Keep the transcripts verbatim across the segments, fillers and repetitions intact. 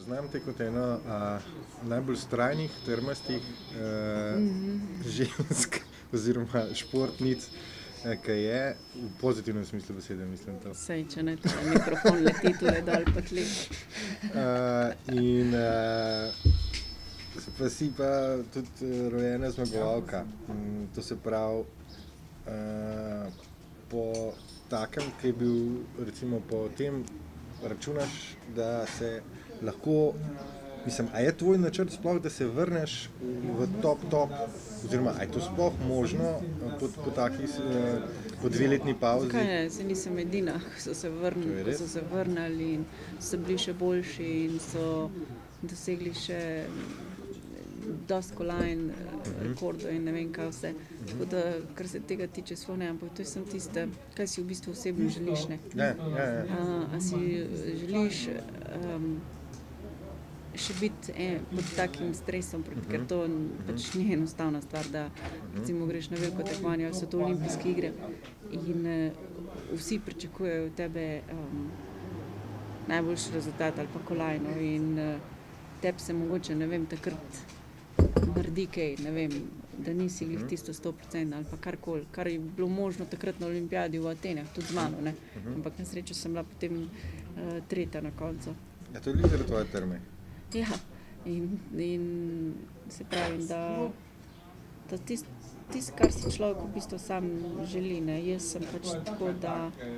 Poznam te kot eno a, najbolj strajnih, trmastih a, mm-hmm. žensk oziroma športnic, ki je v pozitivnem smislu besede, mislim to. Sej, če ne, če mikrofon leti tule dol pa tle. Uh, in uh, pa si pa tudi rojena zmagovalka. Um, to se pravi, uh, po takem, ki je bil, recimo po tem, računaš, da se lahko, mislim, a je tvoj načrt sploh, da se vrneš v top, top, oziroma, a je to sploh možno po, po taki, po dveletni pauzi? Kaj ne, se nisem edina, so se vrnili, so se vrnili in so bili še boljši in so dosegli še dosti kolajn, rekordov in ne vem kaj vse. Tako da, kar se tega tiče, sploh ne, ampak to je samo tiste, kaj si v bistvu osebno želiš, ne? Ja, ja, ja. A, a si želiš um, še biti eh, pod takim stresom, uh-huh. ker to pač ni enostavna stvar, da recimo greš na veliko tekmovanje, ali so to olimpijske igre in uh, vsi pričakujejo od tebe um, najboljši rezultat ali pa kolajno in uh, tebi se mogoče, ne vem, takrat naredi kaj, ne vem, da nisi glih tisto sto procentno ali pa karkoli, kar je bilo možno takrat na olimpijadi v Atenah, tudi z mano, ne, ampak na srečo sem bila potem uh, tretja na koncu. Ja, to je li zaradi tvoje trme? Ja, in, in se pravi, da, da tist, tist, kar si človek v bistvu sam želi, ne, jaz sem pač tako, da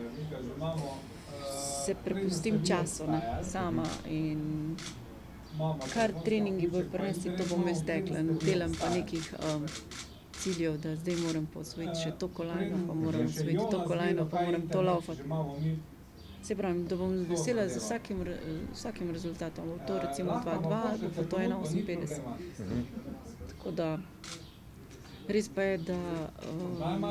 se prepustim času, ne, sama in kar treningi bojo prinesli, to bom jaz tekla. Delam pa nekih um, ciljev, da zdaj moram posvojiti še to kolajno, pa moram osvojiti to kolajno, pa moram to laufati. Se pravi, da bom vesela z vsakim, vsakim rezultatom. Bo to recimo dva dva, bo to ena oseminpetdeset. Uh-huh. Tako da, res pa je, da, um,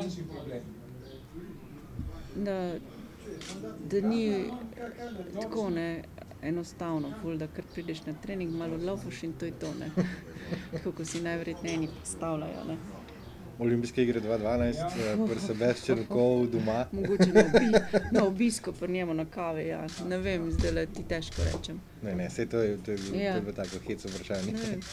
da, da ni tako, ne, enostavno, ful, da kar prideš na trening, malo laufaš in to je to, ne. Tako, ko si najverjetneje eni predstavljajo, ne. Olimpijske igre dva dvanajst, pri Sebastianu doma. Mogoče na, obi, na obisku pri njemu na kavi, ja. Ne vem, zdaj le ti težko rečem. Ne, ne, sej to je, to je, bil, ja. to je bilo tako hec vprašanje. Ne vem.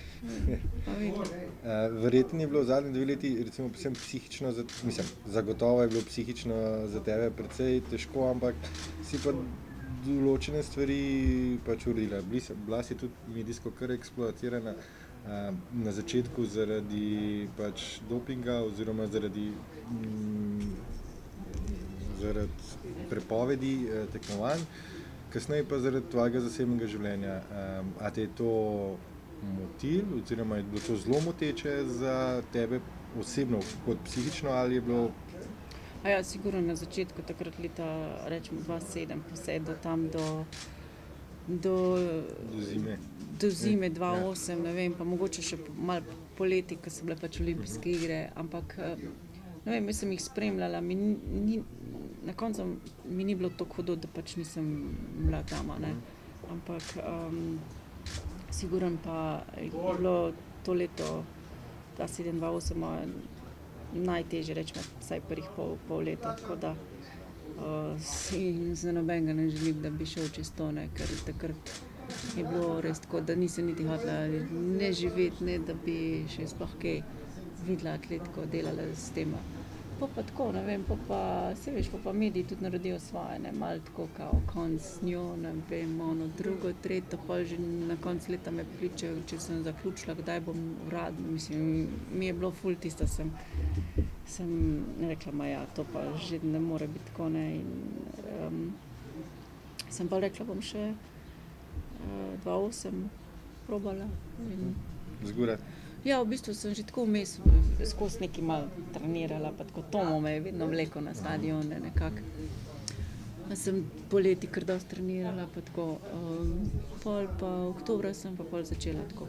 Uh, verjetno je bilo v zadnjih dve leti, recimo, psihično, za, mislim, zagotovo je bilo psihično za tebe precej težko, ampak si pa določene stvari pač uredila. Bila si tudi medijsko kar eksploatirana uh, na začetku zaradi pač dopinga oziroma zaradi, mm, zaradi prepovedi uh, tekmovanj, kasneje pa zaradi tvojega zasebnega življenja. Um, a te je to motil oziroma je bilo to zelo moteče za tebe osebno kot psihično ali je bilo? A ja, sigurno na začetku, takrat leta, rečemo dva sedem, pa vse do tam do, do, do zime, do zime dva osem, ne vem, pa mogoče še malo poleti, ko so bile pač olimpijske igre, ampak, ne vem, jaz sem jih spremljala, mi ni, na koncu mi ni bilo tako hudo, da pač nisem bila tam, ne, ampak um, sigurno pa je bilo to leto dva sedem dva osem najtežje, rečemo, vsaj prvih pol, pol leta, tako da uh, si za nobenega ne želim, da bi šel čez to, ne, ker takrat je bilo res tako, da nisem niti hotela ne živeti, ne da bi še sploh kaj videla atletiko, delala s tem. Pa pa tako, ne vem, pa pa, se veš, pa pa mediji tudi naredijo svoje, ne, malo tako kao konc s njo, ne vem, ono drugo, tretjo, pa že na konc leta me pričajo, če sem zaključila, kdaj bom uradno, mislim, mi je bilo ful tisto, sem, sem rekla, ma ja, to pa že ne more biti tako, ne, in um, sem pa rekla, bom še uh, dva osem probala. In... Zgoraj. Ja, v bistvu sem že tako vmes skozi nekaj malo trenirala, pa tako Tomo me je vedno vlekel na stadione nekako. Sem poleti kar dosti trenirala, pa tako um, pol pa oktobra sem pa pol začela tako.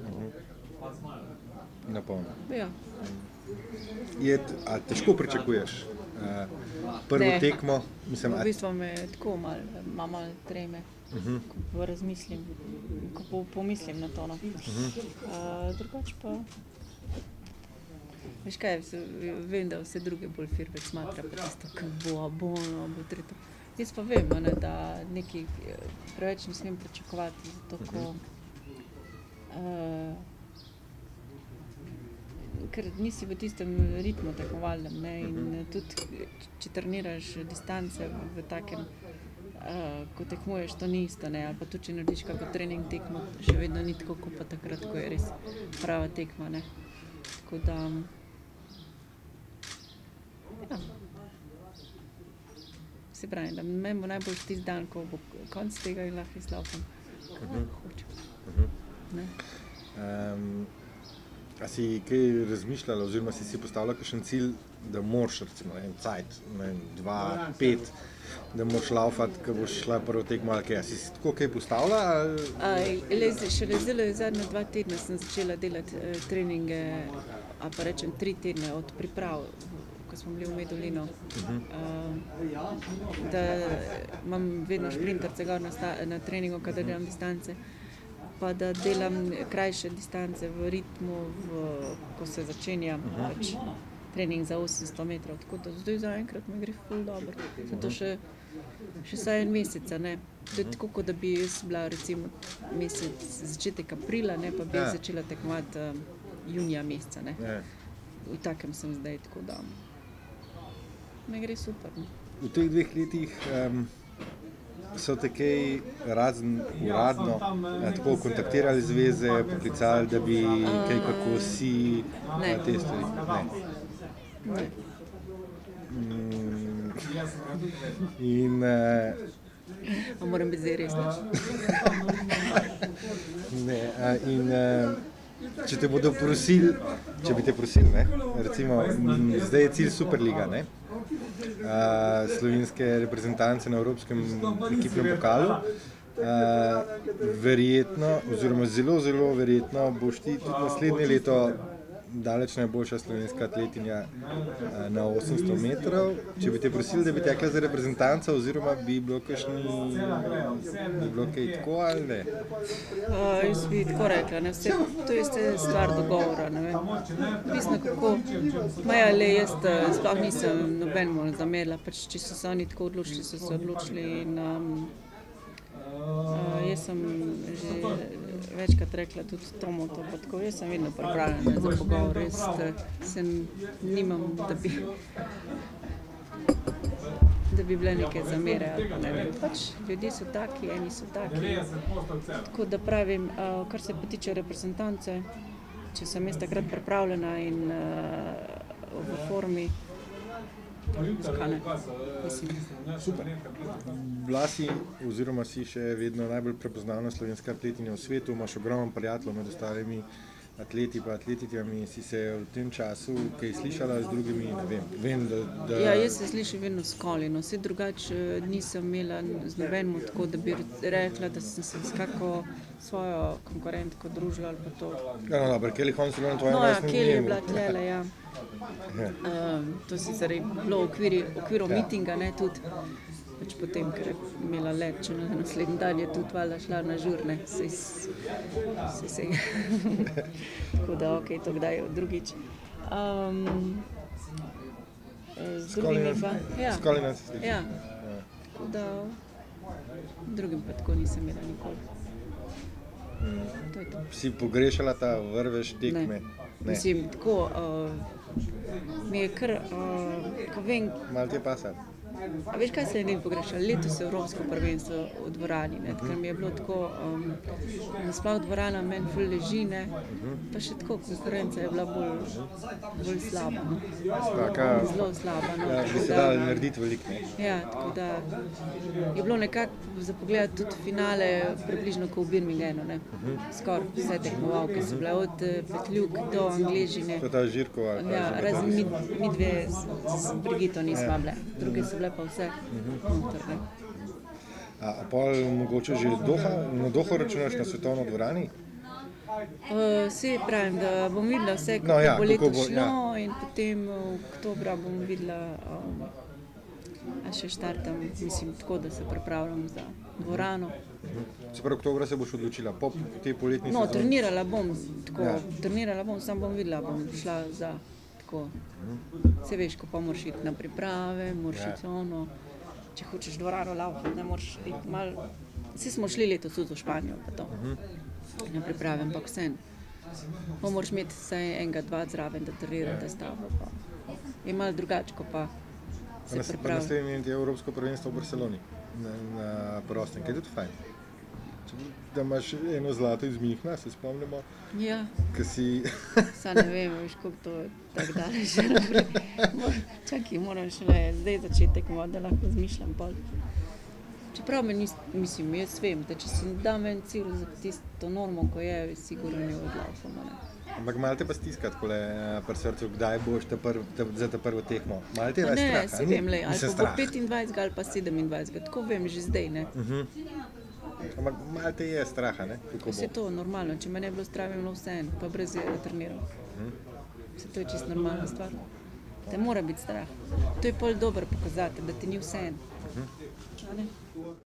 Na polno. Ja. Je, a težko pričakuješ uh, prvo ne. tekmo? Mislim, v bistvu me tako malo, malo, malo treme. Uh-huh. Ko razmislim, ko po, pomislim na to, no. Uh-huh. Uh, drugač pa, veš kaj, vem, da vse druge bolj firbe smatra, pa tisto, kaj bo, bo, no, bo tretjo. Jaz pa vem, ne, da nekaj preveč ne smem pričakovati, zato ko uh, ker nisi v tistem ritmu tekmovalnem, ne, in tudi, če treniraš distance v, v takem, uh, ko tekmuješ, to ni isto, ne, ali pa tudi, če narediš kako trening tekmo, še vedno ni tako, kot pa takrat, ko je res prava tekma, ne. Tako da, ja, se pravi, da meni bo najbolj tisti dan, ko bo konc tega in lahko izlaufam, kar hočem. Ne. Um, a si kaj razmišljala, oziroma si si postavila kakšen cilj, da moraš recimo en cajt, ne, dva, pet, da moraš laufati, ko boš šla prvo tekmo ali kaj? A si si tako kaj postavila? Ali... Šele zdaj, zadnja dva tedna sem začela delati eh, treninge, a pa rečem tri tedne od priprav, ko smo bili v Medulinu, uh-huh. uh, da imam vedno šprinterce gor na, sta, na treningu, kadar delam distance, pa da delam krajše distance v ritmu, v, ko se začenja uh-huh. pač, trening za osemsto metrov, tako da zdaj zaenkrat mi gre ful dobro. Zato še, še saj en mesec, ne. To je tako, kot da bi jaz bila recimo mesec, začetek aprila, ne, pa bi ja. začela tekmovati um, junija meseca, ne. Ja. V takem sem zdaj, tako da me gre super. Ne. V teh dveh letih um, so te kaj razen uradno ja, tako kontaktirali zveze, poklicali, da bi uh, kaj kako si ne. te stvari? Ne. Ne. Mm, in uh, A moram biti zdaj resna? ne, a, in uh, če te bodo prosili, če bi te prosili, ne, recimo, m, zdaj je cilj Superliga, ne, uh, slovenske reprezentance na Evropskem ekipnem pokalu, uh, verjetno, oziroma zelo, zelo verjetno boš ti tudi naslednje leto daleč najboljša slovenska atletinja na osemsto metrov. Če bi te prosili, da bi tekla za reprezentanca, oziroma bi bilo kakšni, bi bilo kaj tako ali ne? Uh, jaz bi tako rekla, ne, vse, to je stvar dogovora, ne vem. Pisno kako, maja le, jaz sploh nisem nobenemu zamerila, pač če so se oni tako odločili, so se odločili in um, uh, jaz sem že večkrat rekla tudi Tomu, to pa tako, jaz sem vedno pripravljena za pogovor, jaz se nimam, da bi, da bi bile neke zamere ali pa ne vem, pač ljudje so taki, eni so taki, tako da pravim, uh, kar se pa tiče reprezentance, če sem jaz takrat pripravljena in uh, v formi, zakaj ne, mislim. Super. Bila si, oziroma si še vedno najbolj prepoznavna slovenska atletinja v svetu, imaš ogromno prijateljev med ostalimi atleti pa atletikami, si se v tem času kaj slišala z drugimi, ne vem, vem, da... da... Ja, jaz se slišim vedno s Colino, vse drugače nisem imela z nobenim tako, da bi rekla, da sem se s kako svojo konkurentko družila ali pa to. Ja, no, dobro, Kelly Holmes je bila na tvojem no, ja, rojstnem Kelly je dnevu. bila tlele, ja. Ja. Um, to sicer je bilo v okviru, okviru Ja. mitinga, ne, tudi. Pač potem, ker je imela let, če na naslednji dan je tudi valjda šla na žur, ne, sej, sej, sej. Tako da, okej, to kdaj drugič. Um, z drugimi pa, ja. S Colinom se sliši. Ja, Ja. tako da, drugim pa tako nisem imela nikoli. To je to. Si pogrešala ta vrvež tekme? Ne. Mislim, tako, uh, mi je kar, uh, ko vem, Malo ti je pasal? a veš, kaj se je njim pogrešalo? Letos je Evropsko prvenstvo v dvorani, ne, ker mi je bilo tako, um, nasploh dvorana meni ful leži, ne, pa še tako konkurenca je bila bolj, bolj slaba, no. Taka, Zelo slaba, no. ja, bi Tako se da- dali narediti veliko, ne? Ja, tako da je bilo nekako za pogledati tudi finale približno kot v Birminghamu, ne. Skoraj vse tekmovalke so bile, od eh, Petljuk do Angležine. To je ta Žirkova. Ja, razen mi, mi dve s, s Brigito nismo bile, druge so bile pa vse noter, ne. A, a pol mogoče že Doha, na Doho računaš na svetovno dvorani? Uh, Saj pravim, da bom videla vse, kako No, ja, bo kako leto bo, šlo, ja. in potem v oktobra bom videla, um, a še štartam, mislim, tako, da se pripravljam za dvorano. Se pravi, oktobra se boš odločila po tej poletni No, sezoni? trenirala bom, tako, Ja. trenirala bom, sam bom videla, bom šla za, tako, se veš, ko pa moraš iti na priprave, moraš Ja. iti ono, če hočeš dvorano laufati, ne moreš iti malo. Vsi smo šli letos tudi v Španijo, pa to. Na priprave, ampak vseeno. Pa moraš imeti vsaj enega, dva zraven, da trenirate stavo. Pa je malo drugače, ko pa se pripravi. Naslednji je Evropsko prvenstvo v Barceloni na, na prostem, kaj je tudi fajn. Da imaš eno zlato iz Münchna, se spomnimo. Ja. Ki si... Sa ne vem, veš, koliko to je tako daleč že naprej. Čakaj, moram šele zdaj začetek, da lahko razmišljam pol. Čeprav me nis, mislim, jaz vem, da če si dam en cilj za tisto normo, ko je, sigurno jo odlaufam. Ampak malo te pa stiska takole pri srcu, kdaj boš te prv, te, za te prvo tekmo? Malo te je ne, strah? Ne, si vem, le, ali pa bo petindvajset ali pa sedemindvajset, tako vem že zdaj, ne. Uh -huh. Ampak malo te je straha, ne? Kako Vse to normalno, če me ne bilo strah, bi bilo vseeno, pa brez je treniral. Uh -huh. Vse to je čisto normalna stvar. Te mora biti strah. To je pol dober pokazatelj, da ti ni vseeno. Uh -huh.